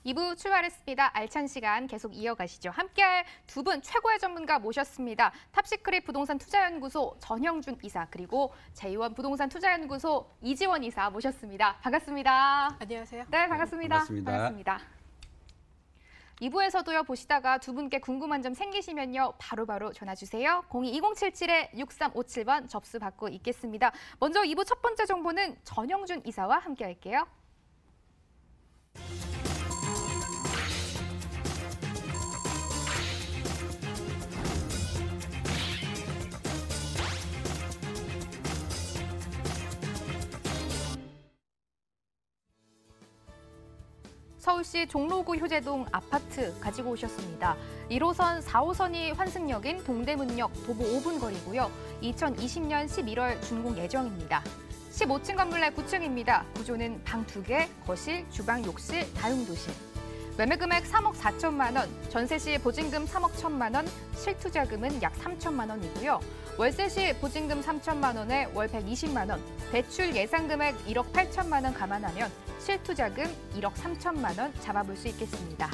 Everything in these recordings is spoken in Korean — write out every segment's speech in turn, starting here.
2부 출발했습니다. 알찬 시간 계속 이어가시죠. 함께할 두 분 최고의 전문가 모셨습니다. 탑시크릿 부동산 투자연구소 전형준 이사 그리고 제2원 부동산 투자연구소 이지원 이사 모셨습니다. 반갑습니다. 안녕하세요. 네, 반갑습니다. 반갑습니다. 반갑습니다. 2부에서도요 보시다가 두 분께 궁금한 점 생기시면요 바로바로 전화 주세요. 02-2077-6357번 접수 받고 있겠습니다. 먼저 2부 첫 번째 정보는 전형준 이사와 함께 할게요. 서울시 종로구 효재동 아파트 가지고 오셨습니다. 1호선, 4호선이 환승역인 동대문역 도보 5분 거리고요. 2020년 11월 준공 예정입니다. 15층 건물 내 9층입니다. 구조는 방 2개, 거실, 주방, 욕실, 다용도실. 매매 금액 3억 4천만 원, 전세 시 보증금 3억 1천만 원, 실투자금은 약 3천만 원이고요. 월세 시 보증금 3천만 원에 월 120만 원, 대출 예상 금액 1억 8천만 원 감안하면 실투자금 1억 3천만 원 잡아볼 수 있겠습니다.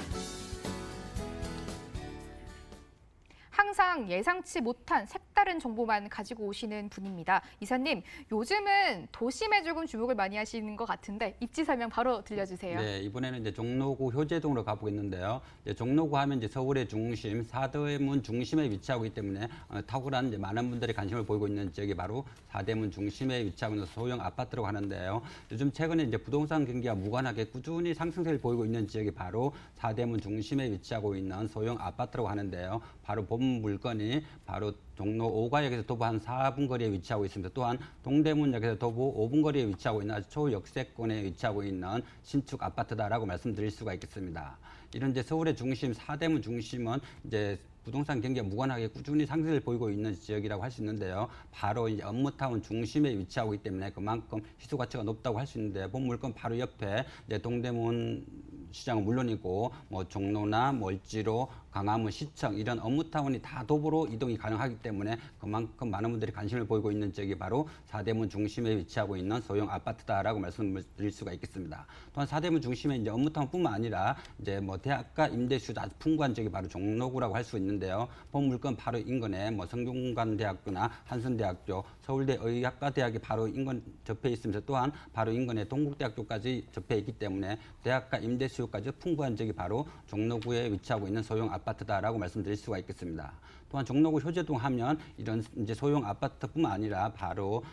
항상 예상치 못한 색다른 정보만 가지고 오시는 분입니다. 이사님, 요즘은 도심에 조금 주목을 많이 하시는 것 같은데 입지 설명 바로 들려주세요. 네, 이번에는 이제 종로구 효재동으로 가보겠는데요. 이제 종로구 하면 이제 서울의 중심, 사대문 중심에 위치하고 있기 때문에 탁월한 이제 많은 분들이 관심을 보이고 있는 지역이 바로 사대문 중심에 위치하고 있는 소형 아파트라고 하는데요. 요즘 최근에 이제 부동산 경기와 무관하게 꾸준히 상승세를 보이고 있는 지역이 바로 사대문 중심에 위치하고 있는 소형 아파트라고 하는데요. 바로 본 물건이 바로 종로 5가역에서 도보 한 4분 거리에 위치하고 있습니다. 또한 동대문역에서 도보 5분 거리에 위치하고 있는 아주 초역세권에 위치하고 있는 신축 아파트다라고 말씀드릴 수가 있겠습니다. 이런 이제 서울의 중심, 사대문 중심은 이제 부동산 경기가 무관하게 꾸준히 상승을 보이고 있는 지역이라고 할 수 있는데요. 바로 이제 업무타운 중심에 위치하고 있기 때문에 그만큼 희소 가치가 높다고 할 수 있는데 본 물건 바로 옆에 이제 동대문 시장은 물론이고 뭐 종로나 을지로, 강화문, 시청 이런 업무타운이 다 도보로 이동이 가능하기 때문에 그만큼 많은 분들이 관심을 보이고 있는 지역이 바로 사대문 중심에 위치하고 있는 소형 아파트다라고 말씀드릴 수가 있겠습니다. 또한 사대문 중심에 이제 업무타운뿐만 아니라 이제 뭐 대학가 임대수도 아주 풍부한 지역이 바로 종로구라고 할 수 있는데요. 본 물건 바로 인근에 뭐 성균관대학교나 한선대학교, 서울대 의학과대학이 바로 인근 접해 있으면서 또한 바로 인근에 동국대학교까지 접해 있기 때문에 대학가 임대수요까지 풍부한 지역이 바로 종로구에 위치하고 있는 소형 아파트다라고 말씀드릴 수가 있겠습니다. 또한 종로구 효재동 하면 이런 이제 소형 아파트뿐만 아니라 바로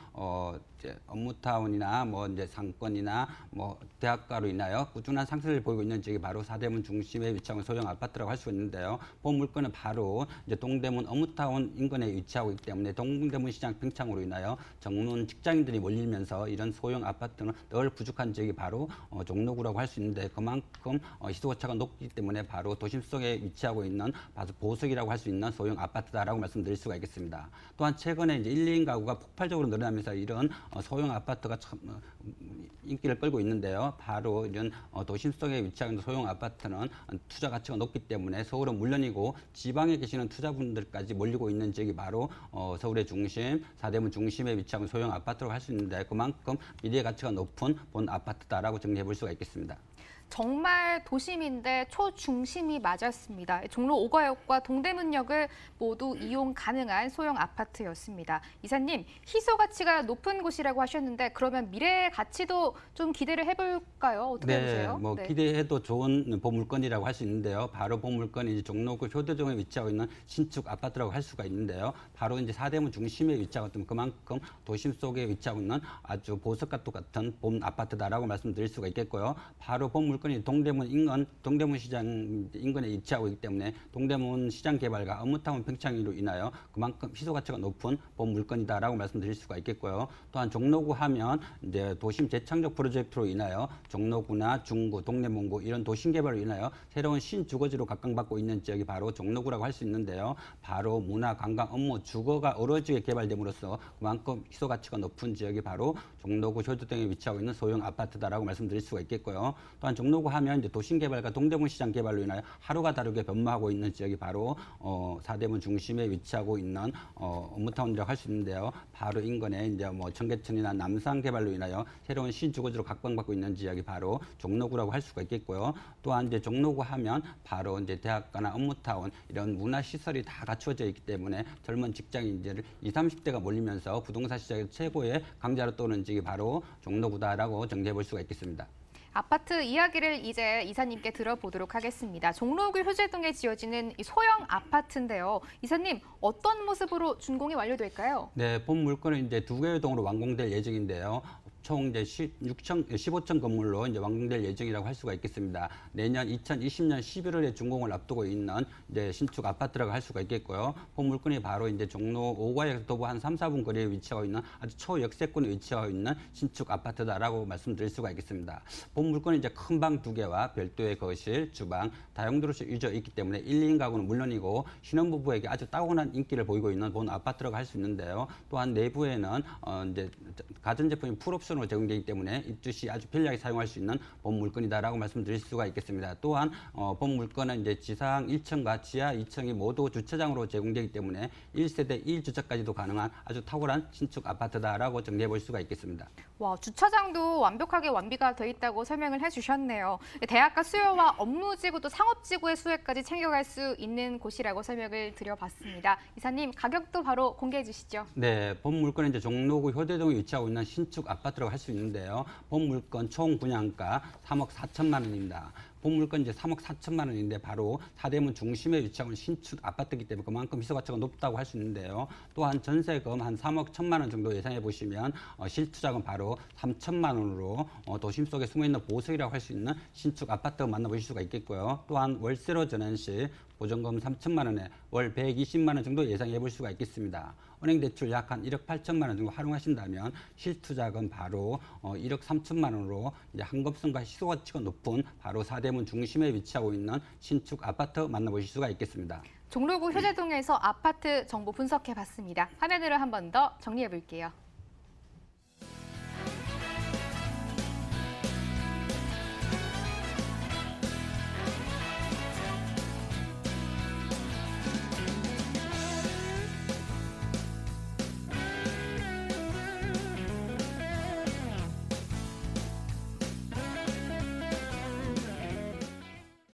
이제 업무타운이나 뭐 이제 상권이나 뭐 대학가로 인하여 꾸준한 상승을 보이고 있는 지역이 바로 사대문 중심에 위치하고 있는 소형 아파트라고 할 수 있는데요. 본 물건은 바로 이제 동대문 업무타운 인근에 위치하고 있기 때문에 동대문 시장 팽창으로 인하여 전문 직장인들이 몰리면서 이런 소형 아파트는 늘 부족한 지역이 바로 종로구라고 할 수 있는데 그만큼 희소가치가 높기 때문에 바로 도심 속에 위치하고 있는 바로 보석이라고 할 수 있는 소형 아파트다라고 말씀드릴 수가 있겠습니다. 또한 최근에 이제 1, 2인 가구가 폭발적으로 늘어나면서 이런 소형 아파트가 참 인기를 끌고 있는데요. 바로 이런 도심 속에 위치하고 있는 소형 아파트는 투자 가치가 높기 때문에 서울은 물론이고 지방에 계시는 투자분들까지 몰리고 있는 지역이 바로 서울의 중심, 사대문 중심에 위치하고 있는 소형 아파트라고 할 수 있는데 그만큼 미래 가치가 높은 본 아파트다라고 정리해 볼 수가 있겠습니다. 정말 도심인데 초중심이 맞았습니다. 종로 5가역과 동대문역을 모두 이용 가능한 소형 아파트였습니다. 이사님, 희소 가치가 높은 곳이라고 하셨는데 그러면 미래 가치도 좀 기대를 해볼까요? 어떻게 보세요? 뭐 기대해도 좋은 보물건이라고 할 수 있는데요. 바로 보물건이 이제 종로구 효대동에 위치하고 있는 신축 아파트라고 할 수가 있는데요. 바로 이제 사대문 중심에 위치하고 있는 그만큼 도심 속에 위치하고 있는 아주 보석과 똑같은 본 아파트다라고 말씀드릴 수가 있겠고요. 바로 보물건이 동대문 인근, 동대문 시장 인근에 위치하고 있기 때문에 동대문 시장 개발과 업무타운 팽창으로 인하여 그만큼 희소 가치가 높은 본 물건이다라고 말씀드릴 수가 있겠고요. 또한 종로구 하면 이제 도심 재창조 프로젝트로 인하여 종로구나 중구, 동대문구 이런 도심 개발로 인하여 새로운 신주거지로 각광받고 있는 지역이 바로 종로구라고 할 수 있는데요. 바로 문화, 관광, 업무, 주거가 어우러지게 개발됨으로써 그만큼 희소 가치가 높은 지역이 바로 종로구 효대동에 위치하고 있는 소형 아파트다라고 말씀드릴 수가 있겠고요. 또한 종로구 하면 이제 도심개발과 동대문 시장 개발로 인하여 하루가 다르게 변모하고 있는 지역이 바로 사대문 중심에 위치하고 있는 업무타운이라고 할 수 있는데요. 바로 인근에 이제 뭐 청계천이나 남산 개발로 인하여 새로운 신주거지로 각광받고 있는 지역이 바로 종로구라고 할 수가 있겠고요. 또한 이제 종로구 하면 바로 이제 대학가나 업무타운 이런 문화시설이 다 갖추어져 있기 때문에 젊은 직장인들 20, 30대가 몰리면서 부동산 시장의 최고의 강자로 떠오르는 지역이 바로 종로구다라고 정리해 볼 수가 있겠습니다. 아파트 이야기를 이제 이사님께 들어보도록 하겠습니다. 종로구 효재동에 지어지는 이 소형 아파트인데요. 이사님, 어떤 모습으로 준공이 완료될까요? 네, 본 물건은 이제 2개의 동으로 완공될 예정인데요. 총 이제 15층 건물로 이제 완공될 예정이라고 할 수가 있겠습니다. 내년 2020년 11월에 준공을 앞두고 있는 이제 신축 아파트라고 할 수가 있겠고요. 본 물건이 바로 이제 종로 5가에서 도보 한 3, 4분 거리에 위치하고 있는 아주 초역세권에 위치하고 있는 신축 아파트다라고 말씀드릴 수가 있겠습니다. 본 물건은 이제 큰 방 2개와 별도의 거실, 주방, 다용도로 이루어져 있기 때문에 1, 2인 가구는 물론이고 신혼부부에게 아주 따분한 인기를 보이고 있는 본 아파트라고 할 수 있는데요. 또한 내부에는 이제 가전제품이 풀옵션으로 제공되기 때문에 입주 시 아주 편리하게 사용할 수 있는 본 물건이다라고 말씀드릴 수가 있겠습니다. 또한 본 물건은 이제 지상 1층과 지하 2층이 모두 주차장으로 제공되기 때문에 1세대 1주차까지도 가능한 아주 탁월한 신축 아파트다라고 정리해 볼 수가 있겠습니다. 와, 주차장도 완벽하게 완비가 돼 있다고 설명을 해주셨네요. 대학가 수요와 업무지구 또 상업지구의 수요까지 챙겨갈 수 있는 곳이라고 설명을 드려봤습니다. 이사님, 가격도 바로 공개해 주시죠. 네, 본 물건은 이제 종로구 효대동에 위치하고 있는 신축 아파트라고 할 수 있는데요. 본 물건 총 분양가 3억 4천만 원입니다. 본 물건 이제 3억 4천만 원인데 바로 사대문 중심에 위치하고 있는 신축 아파트이기 때문에 그만큼 희소 가치가 높다고 할 수 있는데요. 또한 전세금 한 3억 1천만 원 정도 예상해 보시면 실투자금 바로 3천만 원으로 도심 속에 숨어 있는 보석이라고 할 수 있는 신축 아파트 만나보실 수가 있겠고요. 또한 월세로 전환 시 보증금 3천만 원에 월 120만 원 정도 예상해 볼 수가 있겠습니다. 은행 대출 약 한 1억 8천만 원 정도 활용하신다면 실투자금 바로 1억 3천만 원으로 이제 한급성과 희소 가치가 높은 바로 사대문 중심에 위치하고 있는 신축 아파트 만나보실 수가 있겠습니다. 종로구 효재동에서 아파트 정보 분석해봤습니다. 화면으로 한 번 더 정리해 볼게요.